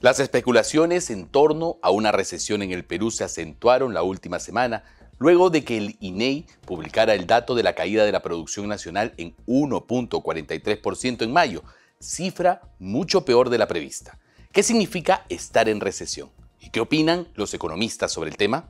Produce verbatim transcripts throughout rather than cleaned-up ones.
Las especulaciones en torno a una recesión en el Perú se acentuaron la última semana, luego de que el I N E I publicara el dato de la caída de la producción nacional en uno punto cuarenta y tres por ciento en mayo, cifra mucho peor de la prevista. ¿Qué significa estar en recesión? ¿Y qué opinan los economistas sobre el tema?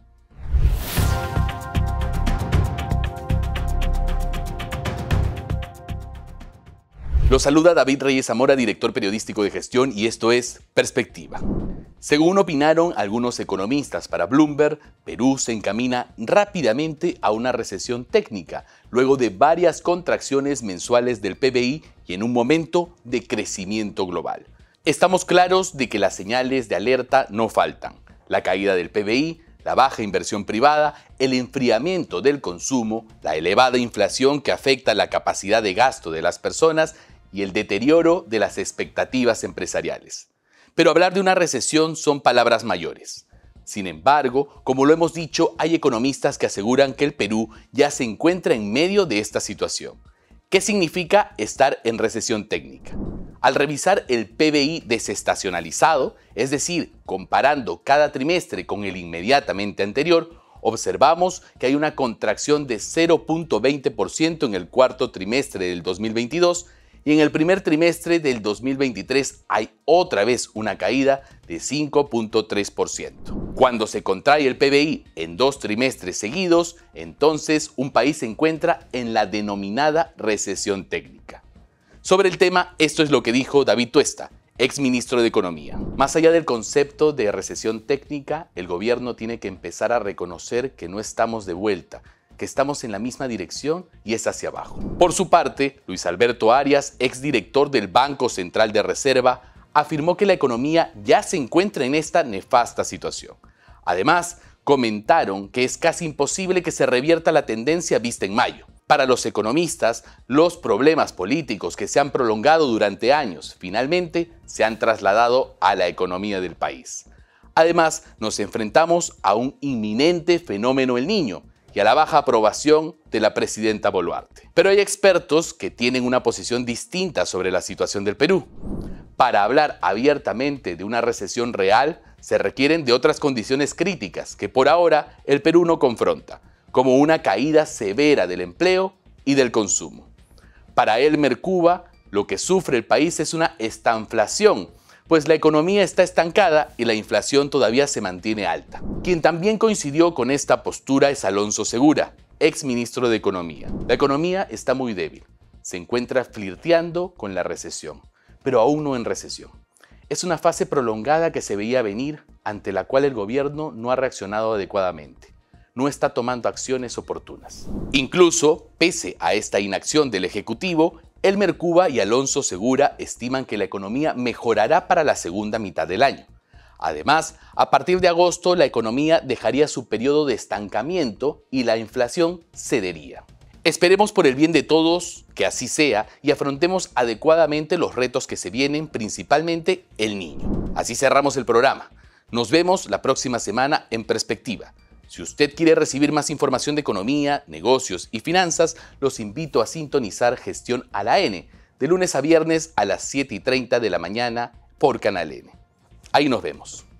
Los saluda David Reyes Zamora, director periodístico de gestión, y esto es Perspectiva. Según opinaron algunos economistas para Bloomberg, Perú se encamina rápidamente a una recesión técnica, luego de varias contracciones mensuales del P B I y en un momento de crecimiento global. Estamos claros de que las señales de alerta no faltan: la caída del P B I, la baja inversión privada, el enfriamiento del consumo, la elevada inflación que afecta la capacidad de gasto de las personas y el deterioro de las expectativas empresariales. Pero hablar de una recesión son palabras mayores. Sin embargo, como lo hemos dicho, hay economistas que aseguran que el Perú ya se encuentra en medio de esta situación. ¿Qué significa estar en recesión técnica? Al revisar el P B I desestacionalizado, es decir, comparando cada trimestre con el inmediatamente anterior, observamos que hay una contracción de cero punto veinte por ciento en el cuarto trimestre del dos mil veintidós y en el primer trimestre del dos mil veintitrés hay otra vez una caída de cinco punto tres por ciento. Cuando se contrae el P B I en dos trimestres seguidos, entonces un país se encuentra en la denominada recesión técnica. Sobre el tema, esto es lo que dijo David Tuesta, exministro de Economía. Más allá del concepto de recesión técnica, el gobierno tiene que empezar a reconocer que no estamos de vuelta, que estamos en la misma dirección y es hacia abajo. Por su parte, Luis Alberto Arias, exdirector del Banco Central de Reserva, afirmó que la economía ya se encuentra en esta nefasta situación. Además, comentaron que es casi imposible que se revierta la tendencia vista en mayo. Para los economistas, los problemas políticos que se han prolongado durante años finalmente se han trasladado a la economía del país. Además, nos enfrentamos a un inminente fenómeno El Niño y a la baja aprobación de la presidenta Boluarte. Pero hay expertos que tienen una posición distinta sobre la situación del Perú. Para hablar abiertamente de una recesión real, se requieren de otras condiciones críticas que por ahora el Perú no confronta, como una caída severa del empleo y del consumo. Para Elmer Cuba, lo que sufre el país es una estanflación, pues la economía está estancada y la inflación todavía se mantiene alta. Quien también coincidió con esta postura es Alonso Segura, exministro de Economía. La economía está muy débil, se encuentra flirteando con la recesión, pero aún no en recesión. Es una fase prolongada que se veía venir, ante la cual el gobierno no ha reaccionado adecuadamente. No está tomando acciones oportunas. Incluso, pese a esta inacción del Ejecutivo, Elmer Cuba y Alonso Segura estiman que la economía mejorará para la segunda mitad del año. Además, a partir de agosto, la economía dejaría su periodo de estancamiento y la inflación cedería. Esperemos por el bien de todos que así sea y afrontemos adecuadamente los retos que se vienen, principalmente El Niño. Así cerramos el programa. Nos vemos la próxima semana en Perspectiva. Si usted quiere recibir más información de economía, negocios y finanzas, los invito a sintonizar Gestión a la N, de lunes a viernes a las siete y treinta de la mañana por Canal N. Ahí nos vemos.